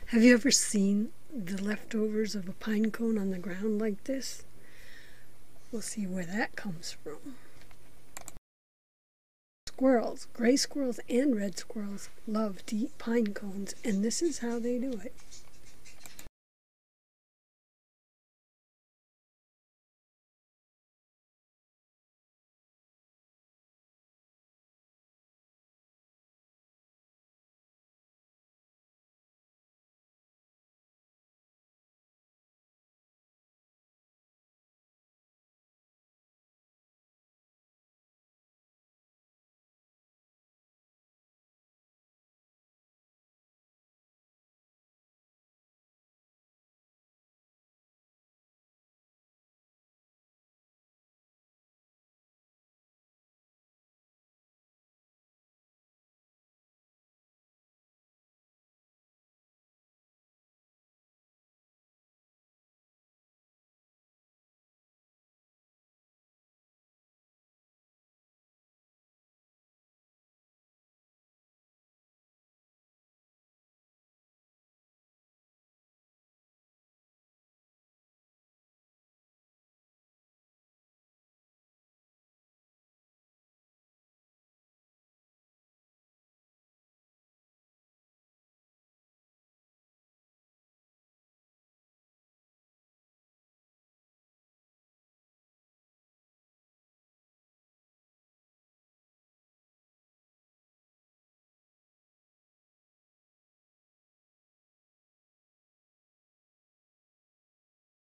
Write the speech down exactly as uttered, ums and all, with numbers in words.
Have you ever seen the leftovers of a pine cone on the ground like this? We'll see where that comes from. Squirrels, gray squirrels and red squirrels, love to eat pine cones, and this is how they do it.